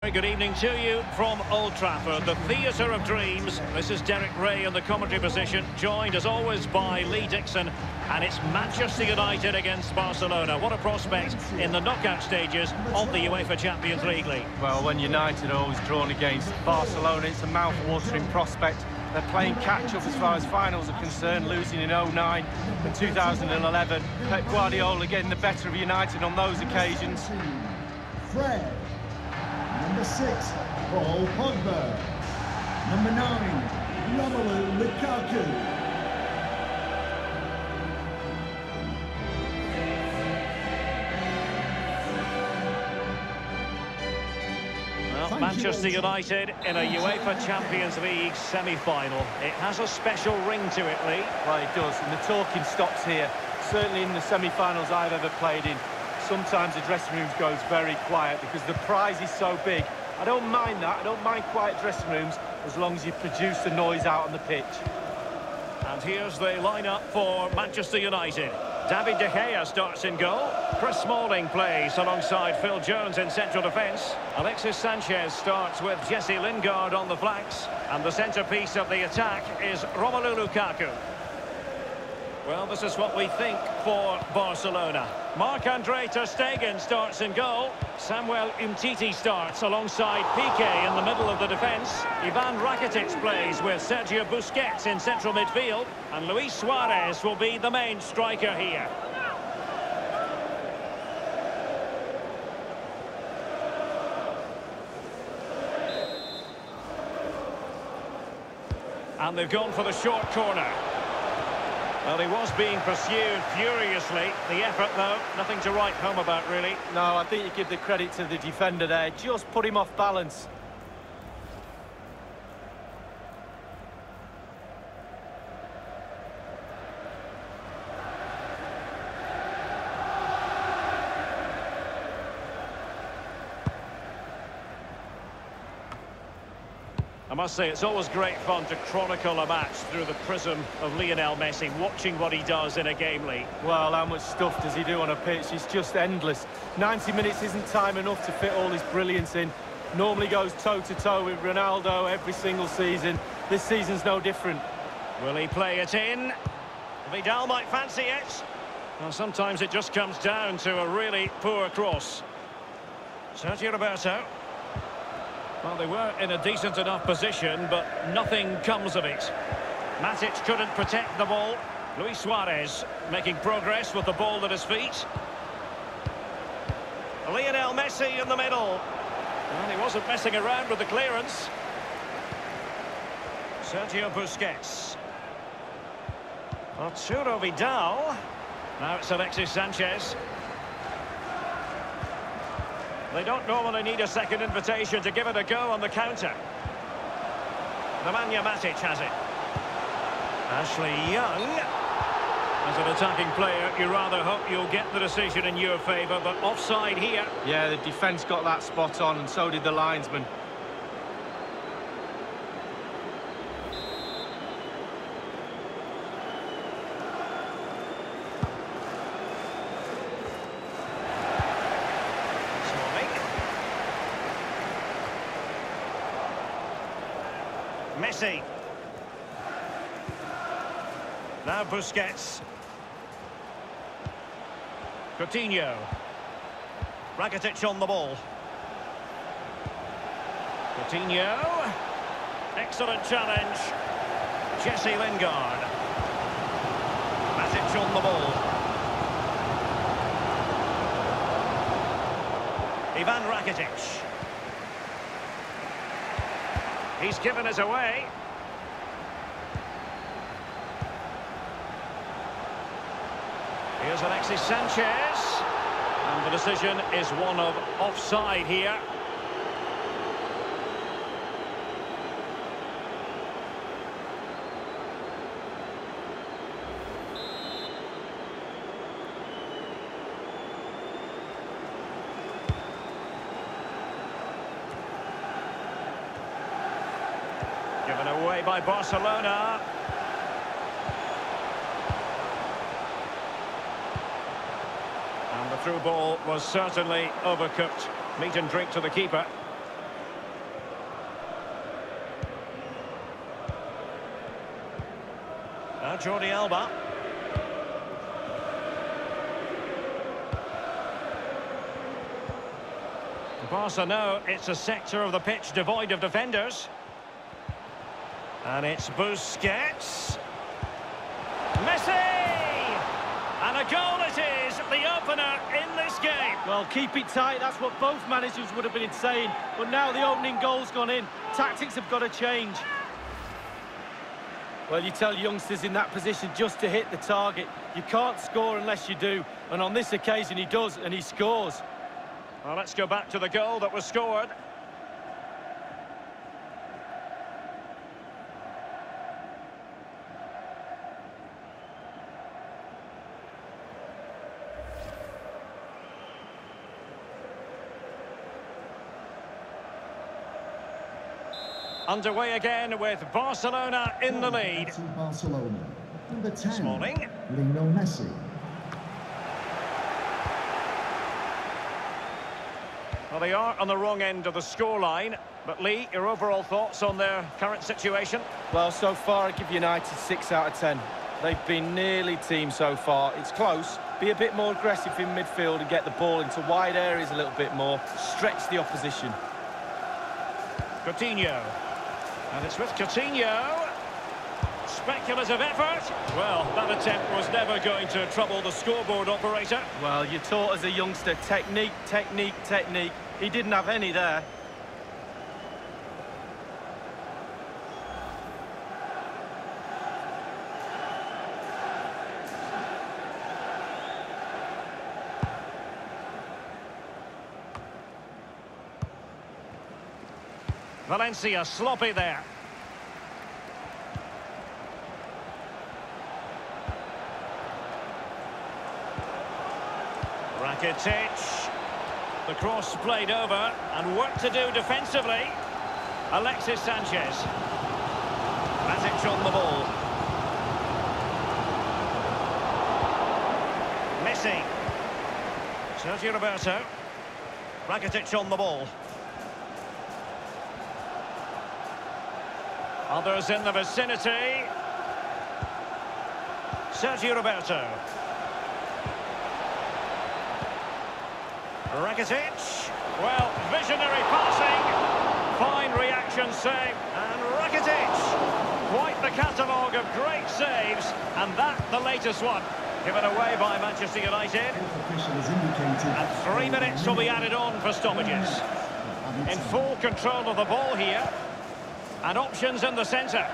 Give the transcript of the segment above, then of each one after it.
Good evening to you from Old Trafford, the theatre of dreams. This is Derek Ray in the commentary position, joined as always by Lee Dixon, and it's Manchester United against Barcelona. What a prospect in the knockout stages of the UEFA Champions League. Well, when United are always drawn against Barcelona, it's a mouth-watering prospect. They're playing catch-up as far as finals are concerned, losing in 09 and 2011. Pep Guardiola getting the better of United on those occasions. Fred. Number 6, Paul Pogba. Number 9, Romelu Lukaku. Well, Manchester United in a UEFA Champions League semi-final. It has a special ring to it, Lee. Well, it does, and the talking stops here. Certainly in the semi-finals I've ever played in, sometimes the dressing rooms goes very quiet because the prize is so big. I don't mind that. I don't mind quiet dressing rooms as long as you produce the noise out on the pitch. And here's the lineup for Manchester United. David De Gea starts in goal. Chris Smalling plays alongside Phil Jones in central defence. Alexis Sanchez starts with Jesse Lingard on the flanks. And the centrepiece of the attack is Romelu Lukaku. Well, this is what we think for Barcelona. Marc-Andre ter Stegen starts in goal. Samuel Umtiti starts alongside Piqué in the middle of the defence. Ivan Rakitic plays with Sergio Busquets in central midfield. And Luis Suarez will be the main striker here. And they've gone for the short corner. Well, he was being pursued furiously. The effort, though, nothing to write home about, really. No, I think you give the credit to the defender there. Just put him off balance. I must say, it's always great fun to chronicle a match through the prism of Lionel Messi, watching what he does in a game, Lee. Well, how much stuff does he do on a pitch? It's just endless. 90 minutes isn't time enough to fit all his brilliance in. Normally goes toe-to-toe with Ronaldo every single season. This season's no different. Will he play it in? Vidal might fancy it. Well, sometimes it just comes down to a really poor cross. Sergio Roberto. Well, they were in a decent enough position, but nothing comes of it. Matic couldn't protect the ball. Luis Suarez making progress with the ball at his feet. Lionel Messi in the middle. And he wasn't messing around with the clearance. Sergio Busquets. Arturo Vidal. Now it's Alexis Sanchez. They don't normally need a second invitation to give it a go on the counter. Nemanja Matic has it. Ashley Young. As an attacking player, you rather hope you'll get the decision in your favour, but offside here. Yeah, the defence got that spot on, and so did the linesman. Messi. Now Busquets. Coutinho. Rakitic on the ball. Coutinho. Excellent challenge. Jesse Lingard. Matic on the ball. Ivan Rakitic. He's given it away. Here's Alexis Sanchez. And the decision is one of offside here. Given away by Barcelona. And the through ball was certainly overcooked. Meat and drink to the keeper. Now Jordi Alba. Barca know it's a sector of the pitch devoid of defenders. And it's Busquets. Messi! And a goal it is, the opener in this game. Well, keep it tight, that's what both managers would have been saying. But now the opening goal's gone in. Tactics have got to change. Well, you tell youngsters in that position just to hit the target. You can't score unless you do. And on this occasion he does, and he scores. Well, let's go back to the goal that was scored. Underway again with Barcelona in the lead. Barcelona. Number 10, Smalling. Lionel Messi. Well, they are on the wrong end of the scoreline. But Lee, your overall thoughts on their current situation? Well, so far I give United 6 out of 10. They've been nearly team so far. It's close. Be a bit more aggressive in midfield and get the ball into wide areas a little bit more. Stretch the opposition. Coutinho. And it's with Coutinho. Speculative effort. Well, that attempt was never going to trouble the scoreboard operator. Well, you're taught as a youngster, technique, technique, technique. He didn't have any there. Valencia sloppy there. Rakitic. The cross played over and work to do defensively. Alexis Sanchez. Matic on the ball. Messi. Sergio Roberto. Rakitic on the ball. Others in the vicinity. Sergio Roberto. Rakitic. Well, visionary passing. Fine reaction save. And Rakitic. Quite the catalogue of great saves. And that, the latest one. Given away by Manchester United. And 3 minutes will be added on for stoppages. In full control of the ball here. And options in the centre.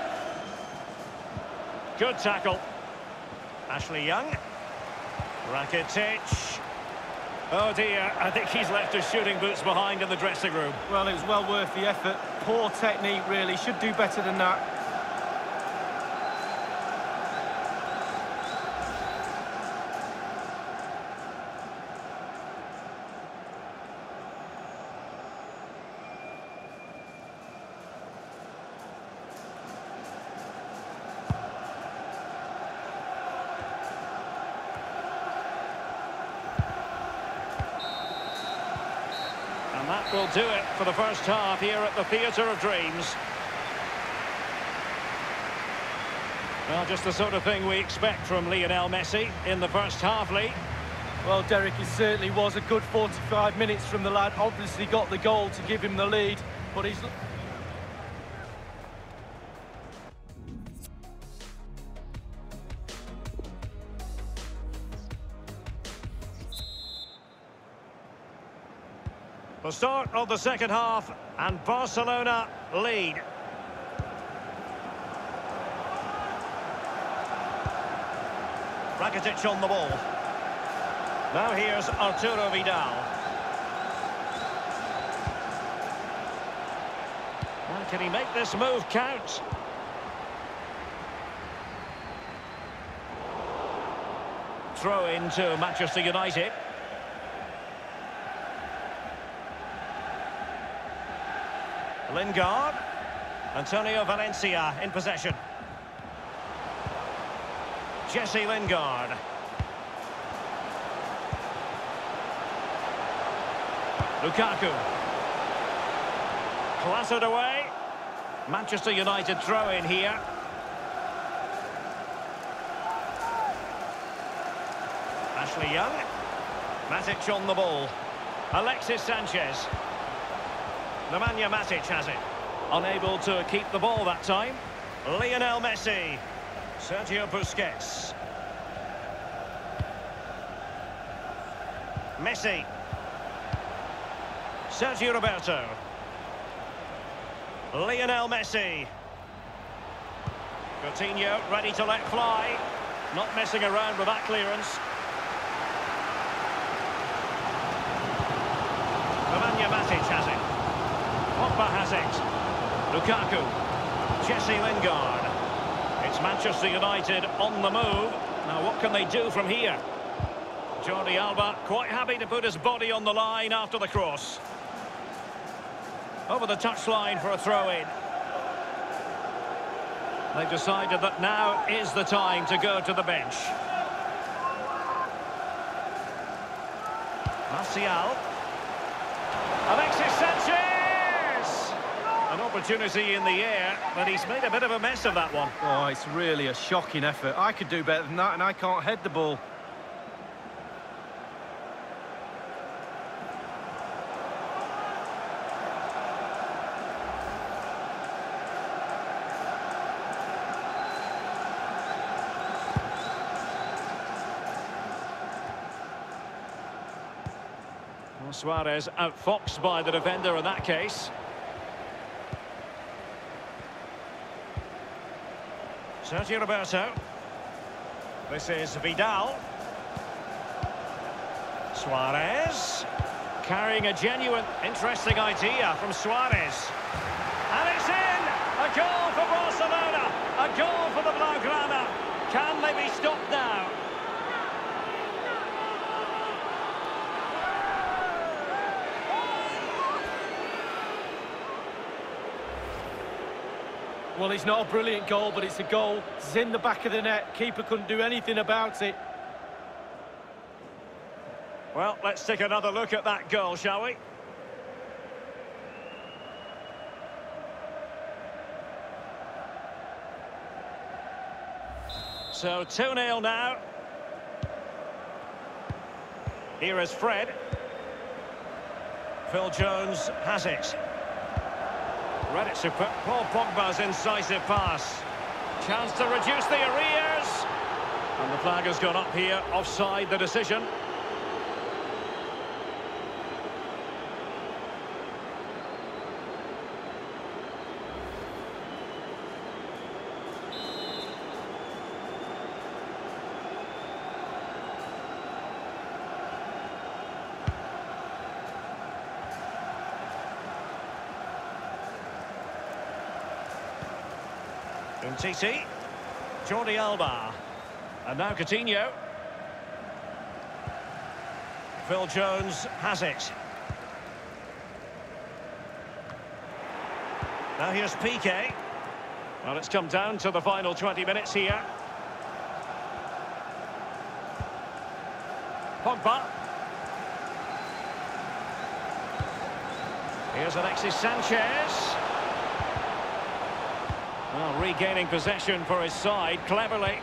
Good tackle. Ashley Young. Rakitic. Oh dear, I think he's left his shooting boots behind in the dressing room. Well, it was well worth the effort. Poor technique, really. Should do better than that. And that will do it for the first half here at the Theatre of Dreams. Well, just the sort of thing we expect from Lionel Messi in the first half, Lee. Well, Derek, it certainly was a good 45 minutes from the lad. Obviously got the goal to give him the lead, but he's... The start of the second half, and Barcelona lead. Rakitic on the ball. Now here's Arturo Vidal. And can he make this move count? Throw into Manchester United. Lingard. Antonio Valencia in possession. Jesse Lingard. Lukaku. Clattered away. Manchester United throw in here. Ashley Young. Matic on the ball. Alexis Sanchez. Nemanja Matic has it. Unable to keep the ball that time. Lionel Messi. Sergio Busquets. Messi. Sergio Roberto. Lionel Messi. Coutinho ready to let fly. Not messing around with that clearance. Nemanja Matic has it. Pogba has it. Lukaku. Jesse Lingard. It's Manchester United on the move. Now what can they do from here? Jordi Alba quite happy to put his body on the line after the cross. Over the touchline for a throw-in. They've decided that now is the time to go to the bench. Martial. Alexis Sanchez! An opportunity in the air, but he's made a bit of a mess of that one. Oh, it's really a shocking effort. I could do better than that, and I can't head the ball. Suarez outfoxed by the defender in that case. Sergio Roberto. This is Vidal. Suarez. Carrying a genuine, interesting idea from Suarez. And it's in! A goal for Barcelona! A goal for the Blaugrana! Can they be stopped now? Well, it's not a brilliant goal, but it's a goal. It's in the back of the net. Keeper couldn't do anything about it. Well, let's take another look at that goal, shall we? So 2-0 now. Here is Fred. Phil Jones has it. Read it to Paul Pogba's incisive pass. Chance to reduce the arrears. And the flag has gone up here, offside the decision. Umtiti, Jordi Alba, and now Coutinho. Phil Jones has it. Now here's Piqué. Well, it's come down to the final 20 minutes here. Pogba. Here's Alexis Sanchez. Well, regaining possession for his side, cleverly.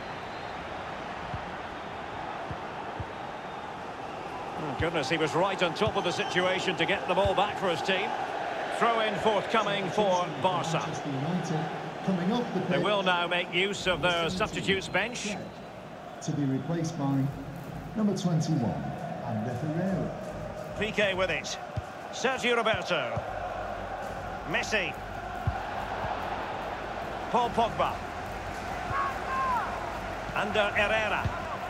Oh, goodness, he was right on top of the situation to get the ball back for his team. Throw-in forthcoming for Barca. They will now make use of their substitutes bench. To be replaced by number 21, Ander Herrera. Piqué with it. Sergio Roberto. Messi. Paul Pogba. Ander Herrera.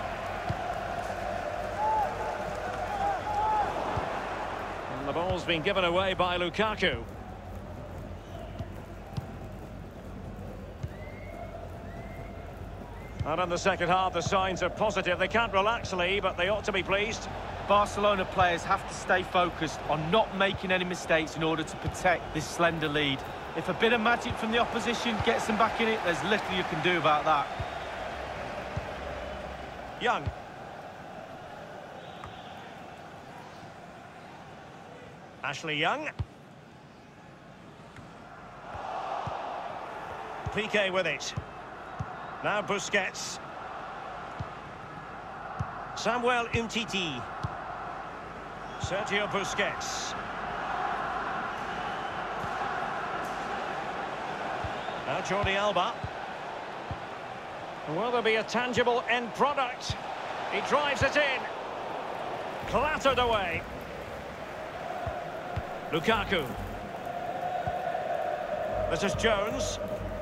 And the ball's been given away by Lukaku. And in the second half, the signs are positive. They can't relax, Lee, but they ought to be pleased. Barcelona players have to stay focused on not making any mistakes in order to protect this slender lead. If a bit of magic from the opposition gets them back in it, there's little you can do about that. Young. Ashley Young. Piqué with it. Now Busquets. Samuel Umtiti. Sergio Busquets. Now Jordi Alba. Will there be a tangible end product? He drives it in. Clattered away. Lukaku. This is Jones.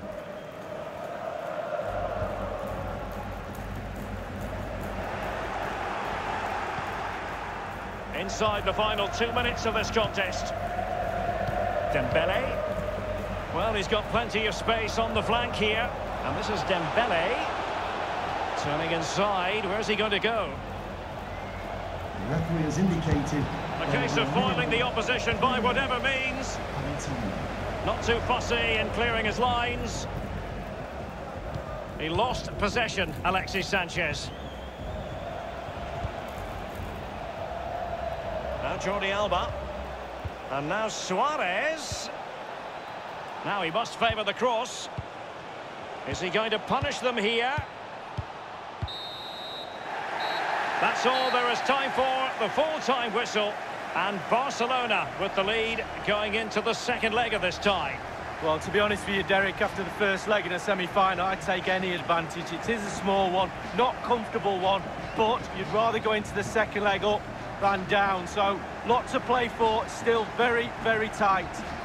Inside the final 2 minutes of this contest. Dembele. Well, he's got plenty of space on the flank here. And this is Dembele. Turning inside. Where's he going to go? The referee has indicated... A case of foiling the opposition by whatever means. Not too fussy in clearing his lines. He lost possession, Alexis Sanchez. Now Jordi Alba. And now Suarez. Now he must favour the cross. Is he going to punish them here? That's all there is time for, the full-time whistle. And Barcelona with the lead going into the second leg of this tie. Well, to be honest with you, Derek, after the first leg in a semi-final, I'd take any advantage. It is a small one, not comfortable one, but you'd rather go into the second leg up than down. So, lot to play for, still very, very tight.